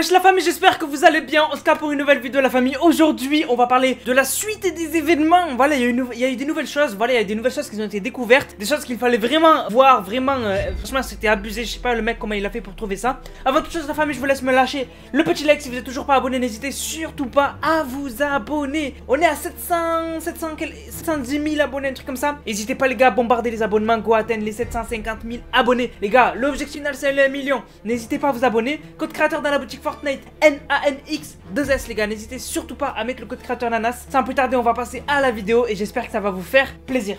Wesh la famille, j'espère que vous allez bien. On se capte pour une nouvelle vidéo la famille. Aujourd'hui on va parler de la suite des événements. Voilà, il y a eu des nouvelles choses. Voilà, il y a des nouvelles choses qui ont été découvertes. Des choses qu'il fallait vraiment voir. Vraiment, franchement c'était abusé. Je sais pas le mec comment il a fait pour trouver ça. Avant toute chose la famille, je vous laisse me lâcher le petit like. Si vous êtes toujours pas abonné, n'hésitez surtout pas à vous abonner. On est à 710 000 abonnés, un truc comme ça. N'hésitez pas les gars à bombarder les abonnements. Go atteindre les 750 000 abonnés. Les gars, l'objectif final c'est le million. N'hésitez pas à vous abonner. Code créateur dans la boutique Fortnite, NANX2S les gars, n'hésitez surtout pas à mettre le code créateur Nanas. Sans plus tarder on va passer à la vidéo et j'espère que ça va vous faire plaisir.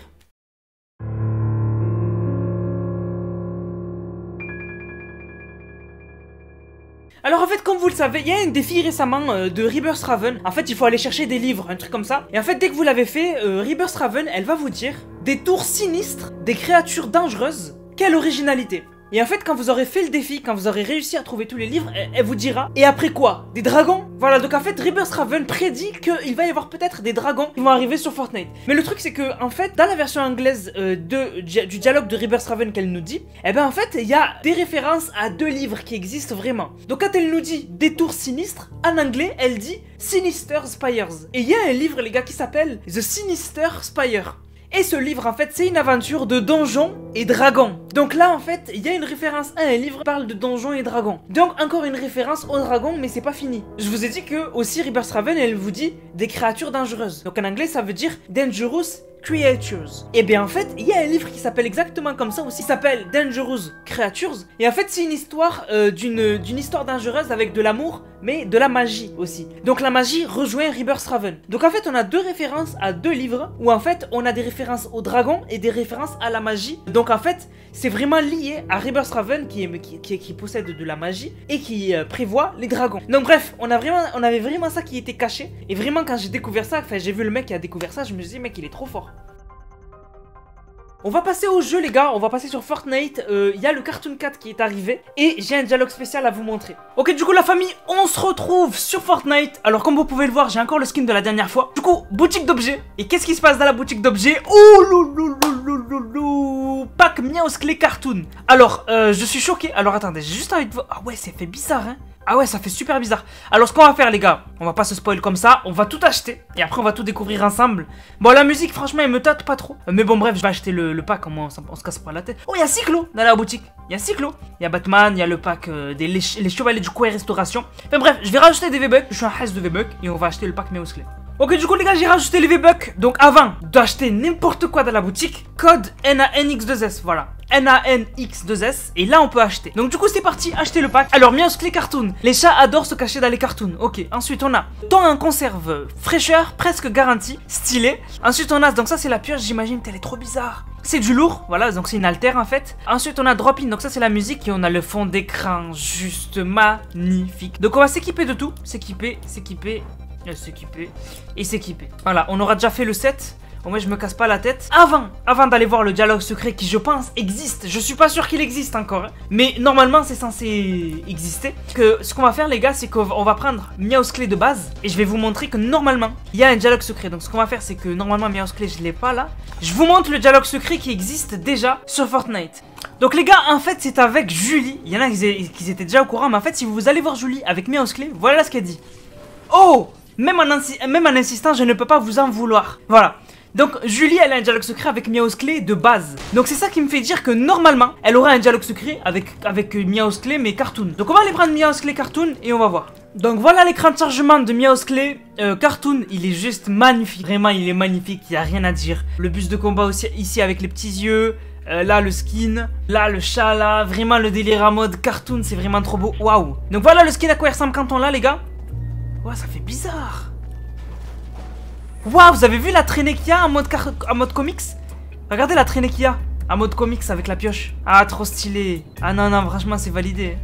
Alors en fait comme vous le savez, il y a un défi récemment de Rebirth Raven. En fait il faut aller chercher des livres, un truc comme ça. Et en fait dès que vous l'avez fait, Rebirth Raven elle va vous dire des tours sinistres, des créatures dangereuses. Quelle originalité! Et en fait quand vous aurez fait le défi, quand vous aurez réussi à trouver tous les livres, elle vous dira. Et après quoi? Des dragons? Voilà, donc en fait Rebirth Raven prédit qu'il va y avoir peut-être des dragons qui vont arriver sur Fortnite. Mais le truc c'est que en fait dans la version anglaise du dialogue de Rebirth Raven qu'elle nous dit, eh ben en fait il y a des références à deux livres qui existent vraiment. Donc quand elle nous dit des tours sinistres, en anglais elle dit Sinister Spires. Et il y a un livre les gars qui s'appelle The Sinister Spire. Et ce livre en fait c'est une aventure de donjons et dragons. Donc là en fait il y a une référence à un livre qui parle de donjons et dragons. Donc encore une référence aux dragons, mais c'est pas fini. Je vous ai dit que aussi Rebirth Raven elle vous dit des créatures dangereuses. Donc en anglais ça veut dire Dangerous Creatures. Et bien en fait il y a un livre qui s'appelle exactement comme ça aussi, il s'appelle Dangerous Creatures. Et en fait c'est une histoire d'une histoire dangereuse avec de l'amour mais de la magie aussi. Donc la magie rejoint Rebirth Raven. Donc en fait on a deux références à deux livres où en fait on a des références aux dragons et des références à la magie. Donc en fait c'est vraiment lié à Rebirth Raven qui possède de la magie et qui prévoit les dragons. Donc bref, on avait vraiment ça qui était caché. Et vraiment quand j'ai découvert ça, enfin j'ai vu le mec qui a découvert ça, je me suis dit mec il est trop fort. On va passer au jeu les gars, on va passer sur Fortnite, il y a le Cartoon Cat qui est arrivé et j'ai un dialogue spécial à vous montrer. Ok du coup la famille, on se retrouve sur Fortnite. Alors comme vous pouvez le voir, j'ai encore le skin de la dernière fois. Du coup, boutique d'objets. Et qu'est-ce qui se passe dans la boutique d'objets? Oh loulou, pack Meowsclé Cartoon. Alors, je suis choqué, alors attendez, j'ai juste envie de voir. Ah ouais, c'est fait bizarre hein. Ah ouais, ça fait super bizarre. Alors ce qu'on va faire les gars, on va pas se spoil comme ça, on va tout acheter et après on va tout découvrir ensemble. Bon la musique franchement elle me tâte pas trop, mais bon bref je vais acheter le pack, on se casse pas la tête. Oh il y a Cyclo dans la boutique, il y a Cyclo, il y a Batman, il y a le pack les chevaliers du coin et restauration. Enfin bref, je vais rajouter des V-Bucks, je suis un haze de V-Bucks et on va acheter le pack Meowsclé. Ok du coup les gars j'ai rajouté les V-Bucks. Donc avant d'acheter n'importe quoi dans la boutique, code NANX2S, voilà, NANX2S. Et là on peut acheter. Donc du coup c'est parti, acheter le pack. Alors Meowsclé Cartoon, les chats adorent se cacher dans les cartoons. Ok, ensuite on a thon en conserve, fraîcheur presque garantie, stylé. Ensuite on a, donc ça c'est la pioche, j'imagine qu'elle est trop bizarre. C'est du lourd, voilà, donc c'est une altère en fait. Ensuite on a drop in, donc ça c'est la musique. Et on a le fond d'écran juste magnifique. Donc on va s'équiper de tout, s'équiper et s'équiper. Voilà, on aura déjà fait le set. Au moins je me casse pas la tête. Avant d'aller voir le dialogue secret qui je pense existe. Je suis pas sûr qu'il existe encore hein. Mais normalement c'est censé exister. Ce qu'on va faire les gars, c'est qu'on va prendre Meowsclé de base. Et je vais vous montrer que normalement il y a un dialogue secret. Donc ce qu'on va faire c'est que normalement Meowsclé je l'ai pas là. Je vous montre le dialogue secret qui existe déjà sur Fortnite. Donc les gars en fait c'est avec Julie. Il y en a qui étaient déjà au courant. Mais en fait si vous allez voir Julie avec Meowsclé, voilà ce qu'elle dit. Oh, même en insistant je ne peux pas vous en vouloir. Voilà. Donc Julie elle a un dialogue secret avec Meowsclé de base. Donc c'est ça qui me fait dire que normalement elle aura un dialogue secret avec Meowsclé mais Cartoon. Donc on va aller prendre Meowsclé Cartoon et on va voir. Donc voilà l'écran de chargement de Meowsclé Cartoon, il est juste magnifique. Vraiment il est magnifique, il n'y a rien à dire. Le bus de combat aussi ici avec les petits yeux. Là le skin, là le chat là. Vraiment le délire à mode Cartoon, c'est vraiment trop beau. Waouh. Donc voilà le skin à quoi il ressemble quand on l'a les gars. Ouah, ça fait bizarre. Waouh, vous avez vu la traînée qu'il y a en mode comics? Regardez la traînée qu'il y a en mode comics avec la pioche. Ah, trop stylé. Ah non, non, franchement, c'est validé.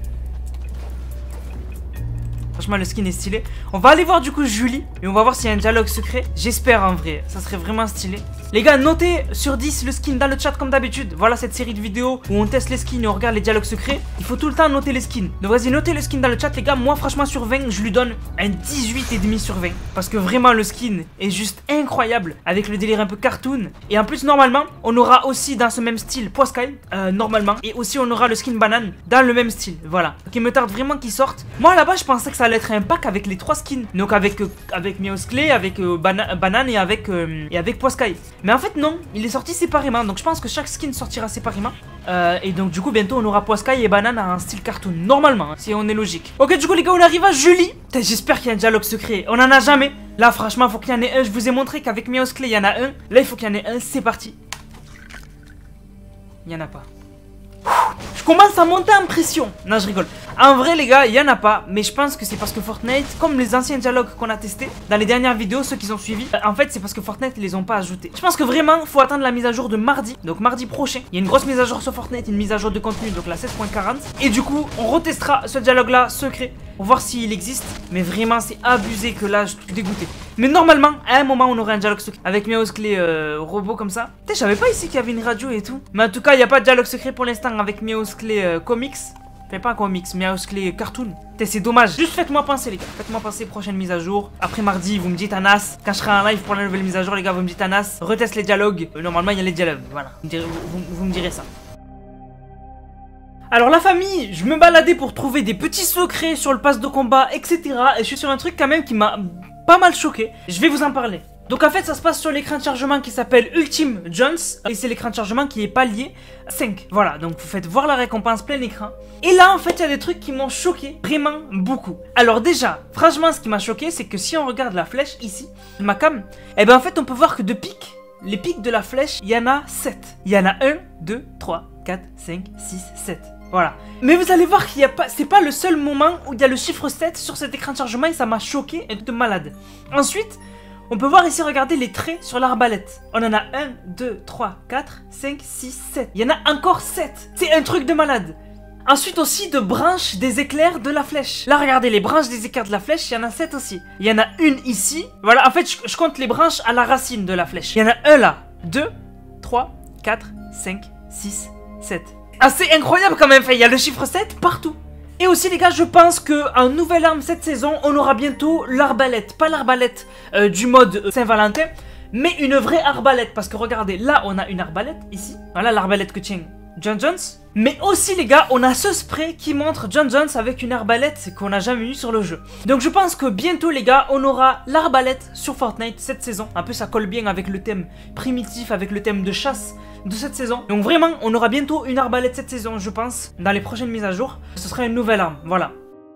Franchement, le skin est stylé. On va aller voir du coup Julie et on va voir s'il y a un dialogue secret. J'espère en vrai, ça serait vraiment stylé. Les gars, notez sur 10 le skin dans le chat comme d'habitude. Voilà cette série de vidéos où on teste les skins et on regarde les dialogues secrets. Il faut tout le temps noter les skins. Donc vas-y, notez le skin dans le chat les gars. Moi franchement sur 20, je lui donne un 18,5 sur 20. Parce que vraiment le skin est juste incroyable. Avec le délire un peu cartoon. Et en plus normalement, on aura aussi dans ce même style Poiscaille, normalement. Et aussi on aura le skin banane dans le même style. Voilà. Donc il me tarde vraiment qu'il sorte. Moi là-bas je pensais que ça allait être un pack avec les 3 skins. Donc avec Meowsclé, avec banane et avec Poiscaille. Mais en fait non, il est sorti séparément. Donc je pense que chaque skin sortira séparément. Et donc du coup bientôt on aura Poiscaille et banane en style cartoon. Normalement, hein, si on est logique. Ok du coup les gars, on arrive à Julie. J'espère qu'il y a un dialogue secret. On en a jamais. Là franchement faut qu'il y en ait un. Je vous ai montré qu'avec Meowsclé il y en a un. Là il faut qu'il y en ait un. C'est parti. Il y en a pas. Je commence à monter en pression. Non je rigole. En vrai les gars, il y en a pas. Mais je pense que c'est parce que Fortnite, comme les anciens dialogues qu'on a testés dans les dernières vidéos, ceux qui ont suivi, en fait c'est parce que Fortnite ils les ont pas ajoutés. Je pense que vraiment faut attendre la mise à jour de mardi. Donc mardi prochain, il y a une grosse mise à jour sur Fortnite, une mise à jour de contenu, donc la 16.40. Et du coup on retestera ce dialogue là secret pour voir s'il existe. Mais vraiment c'est abusé que là je suis dégoûté. Mais normalement à un moment on aurait un dialogue secret avec Meowsclé robot comme ça. Putain je savais pas ici qu'il y avait une radio et tout. Mais en tout cas il n'y a pas de dialogue secret pour l'instant avec Meowsclé comics. Fais pas un comics, Meowsclé cartoon. C'est dommage. Juste faites-moi penser les gars. Faites-moi penser prochaine mise à jour. Après mardi, vous me dites Anas. Quand je serai en live pour la nouvelle mise à jour, les gars, vous me dites Anas. Reteste les dialogues. Normalement, il y a les dialogues. Voilà. Vous me direz ça. Alors la famille, je me baladais pour trouver des petits secrets sur le pass de combat, etc. Et je suis sur un truc quand même qui m'a pas mal choqué. Je vais vous en parler. Donc en fait ça se passe sur l'écran de chargement qui s'appelle Ultime Jones. Et c'est l'écran de chargement qui est palier 5. Voilà, donc vous faites voir la récompense plein écran. Et là en fait il y a des trucs qui m'ont choqué vraiment beaucoup. Alors déjà, franchement ce qui m'a choqué c'est que si on regarde la flèche ici, ma cam, et ben en fait on peut voir que de pics, les pics de la flèche, il y en a 7. Il y en a 1, 2, 3, 4, 5, 6, 7. Voilà. Mais vous allez voir qu'il y a pas, c'est pas le seul moment où il y a le chiffre 7 sur cet écran de chargement et ça m'a choqué et de malade. Ensuite, on peut voir ici, regardez les traits sur l'arbalète. On en a 1, 2, 3, 4, 5, 6, 7. Il y en a encore 7. C'est un truc de malade. Ensuite aussi de branches des éclairs de la flèche. Là regardez les branches des éclairs de la flèche, il y en a 7 aussi. Il y en a une ici. Voilà, en fait je compte les branches à la racine de la flèche. Il y en a un là, 2, 3, 4, 5, 6, 7. Ah c'est incroyable quand même, il y a le chiffre 7 partout. Et aussi les gars, je pense qu'en nouvelle arme cette saison, on aura bientôt l'arbalète. Pas l'arbalète du mode Saint-Valentin, mais une vraie arbalète. Parce que regardez, là on a une arbalète ici. Voilà l'arbalète que tient John Jones. Mais aussi les gars, on a ce spray qui montre John Jones avec une arbalète qu'on n'a jamais eu sur le jeu. Donc je pense que bientôt les gars, on aura l'arbalète sur Fortnite cette saison. Un peu ça colle bien avec le thème primitif, avec le thème de chasse de cette saison. Donc vraiment, on aura bientôt une arbalète cette saison, je pense, dans les prochaines mises à jour. Ce sera une nouvelle arme, voilà.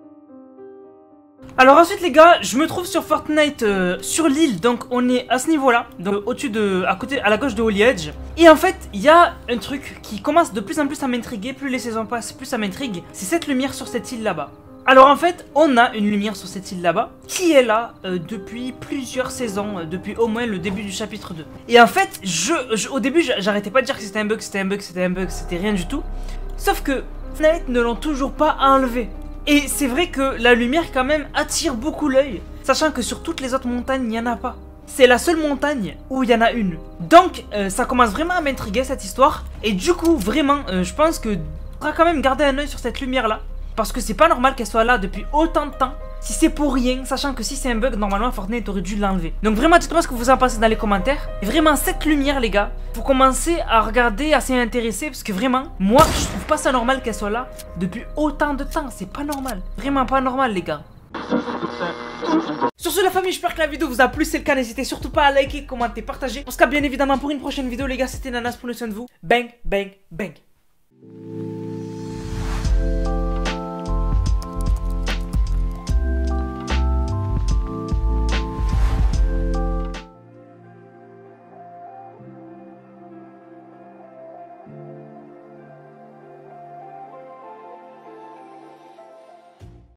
Alors ensuite les gars, je me trouve sur Fortnite sur l'île, donc on est à ce niveau-là, donc au-dessus de, à côté, à la gauche de Holy Edge. Et en fait, il y a un truc qui commence de plus en plus à m'intriguer, plus les saisons passent, plus ça m'intrigue. C'est cette lumière sur cette île là-bas. Alors en fait, on a une lumière sur cette île là-bas qui est là depuis plusieurs saisons, depuis au moins le début du chapitre 2. Et en fait, au début, j'arrêtais pas de dire que c'était un bug, c'était un bug, c'était un bug, c'était rien du tout. Sauf que Fortnite ne l'ont toujours pas enlevé. Et c'est vrai que la lumière quand même attire beaucoup l'œil, sachant que sur toutes les autres montagnes, il n'y en a pas. C'est la seule montagne où il y en a une. Donc ça commence vraiment à m'intriguer cette histoire. Et du coup, vraiment, je pense que on va quand même garder un œil sur cette lumière là. Parce que c'est pas normal qu'elle soit là depuis autant de temps. Si c'est pour rien, sachant que si c'est un bug, normalement Fortnite aurait dû l'enlever. Donc vraiment, dites-moi ce que vous en pensez dans les commentaires. Et vraiment, cette lumière, les gars, faut commencer à regarder, à s'y intéresser. Parce que vraiment, moi, je trouve pas ça normal qu'elle soit là depuis autant de temps. C'est pas normal. Vraiment pas normal, les gars. Sur ce la famille, j'espère que la vidéo vous a plu. Si c'est le cas, n'hésitez surtout pas à liker, commenter, partager. En tout cas, bien évidemment, pour une prochaine vidéo, les gars, c'était Nanas, prenez soin de vous. Bang, bang, bang.